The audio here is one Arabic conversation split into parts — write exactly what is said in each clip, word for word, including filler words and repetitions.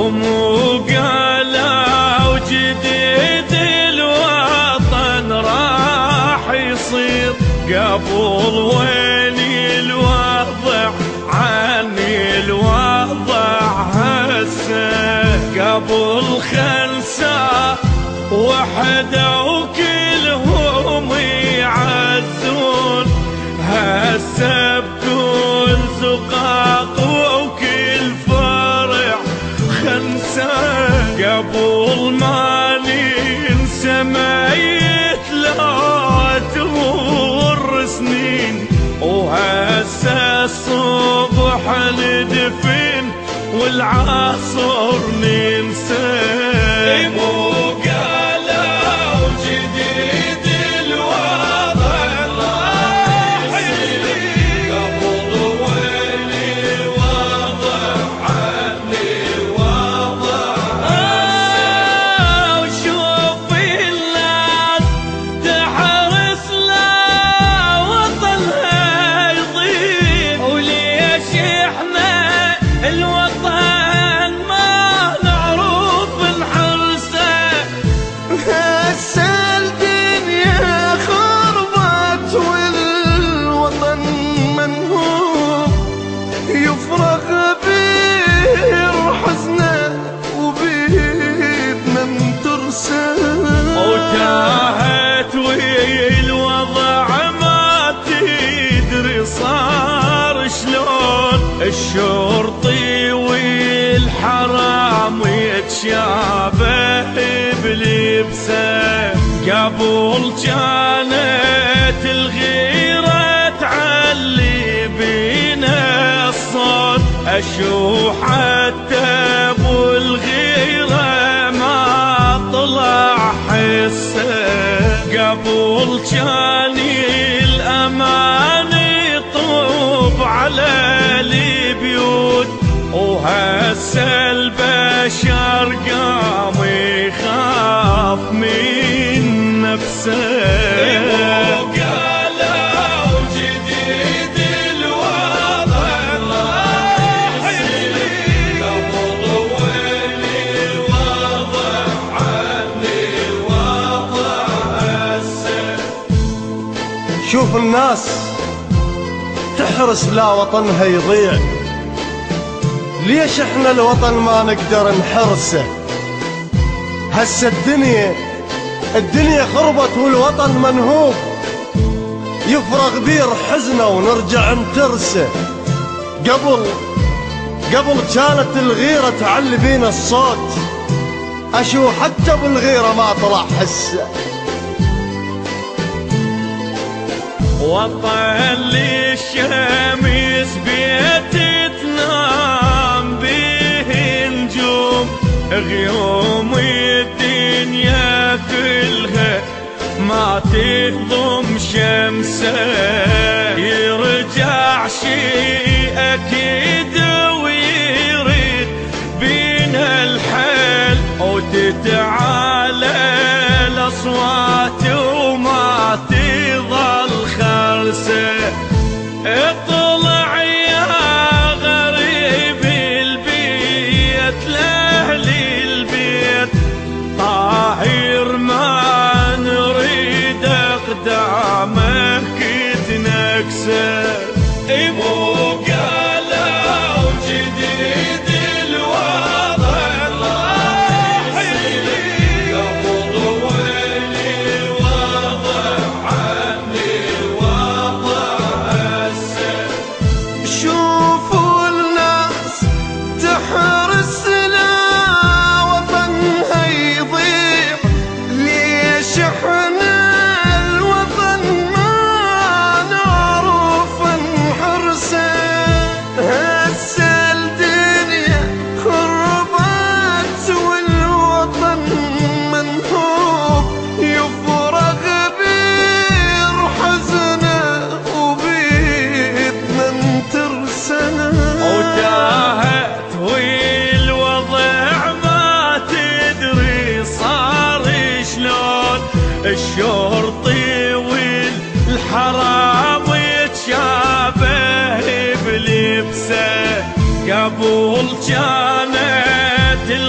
ومو قالوا جديد الوطن راح يصير قبل ويلي الوضع عني الوضع هسه قبل خمسة وحدة وكلهم يعزون هسه بكل زقاق وكل فرع خمسة قبل ما ننسى ميت لا تمر سنين وهسه الصبح الدفن والعصر ننسى مو قالوا جديد الوضع راح يصير قبل ويلي الوضع عني الوضع وشوف الناس تحرص لا وطنها يضيع وليش احنا الوطن ما نعرف نحرسه هسه الدنيا خربت والوطن منهوب يفرغ بير حزنه وبيدنا انترسه وتاهت والوضع ما تدري صار شلون الشرطي والحرام يتشابه بلبسه قبل كانت الغيرة تعلي بينا الصوت اشوف حتى ابو الغيرة ما طلع حسه قبل كان الامان يطوب على البيوت وهسه البشر قام يخاف من نفسه قالوا جديد الوضع راح يصير قبل ويلي الوضع عني الوضع هسه شوف الناس تحرس لا وطنها يضيع ليش احنا الوطن ما نقدر نحرسه هسه الدنيا الدنيا خربت والوطن منهوب يفرغ بير حزنه ونرجع نترسه قبل قبل كانت الغيرة تعلي بينا الصوت اشو حتى بالغيرة ما طلع حسه وطن للشمس بيت تنام به نجوم غيوم الدنيا كلها ما تهضم شمسه يرجع شي اكيد ويريد بينا الحل وتتعالى الاصوات وما تظل خرسه اطلع يا غريب البيت لاهل البيت طاهر ما نريد اقدامك تنكسه مو قالوا جديد الوضع راح يصير قبل ويلي الوضع عني الوضع هسه شوفوا الناس تحرس لا وطنها يضيع ليش احنا الوطن ما نعرف نحرسه هسه الدنيا خربت والوطن منهوب يفرغ بير حزنه وبيدنا انترسه وتاهت والوضع ما تدري صار شلون الشرطي والحرام يتشابه بلبسه قبل كانت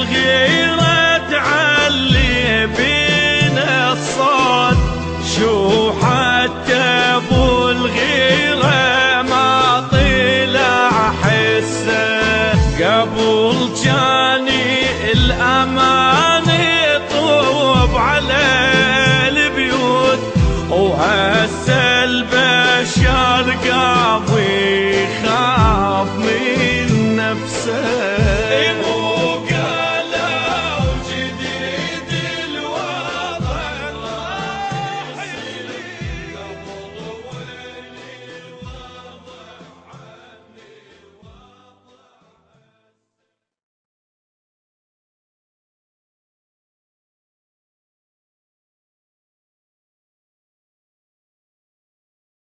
هسه البشر قاضي خاف من نفسه.